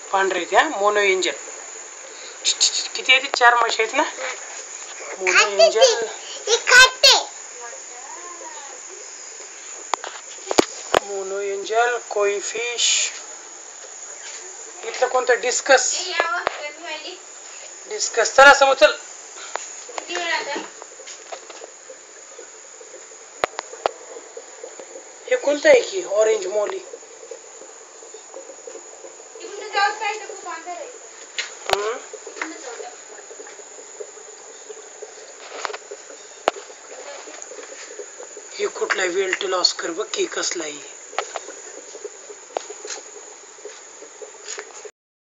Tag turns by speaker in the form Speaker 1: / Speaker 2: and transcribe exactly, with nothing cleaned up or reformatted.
Speaker 1: पांढरे त्या mono angel किती आहेत चार मासे आहेत ना मोनो एंजल मोनो एंजल कोई फिश इथलं कोणतं डिस्कस डिस्कस चला समोर चल हे कोणतं आहे की ऑरेंज मॉली हे कुठला वेल्ट लॉस कर बघ की कसला आहे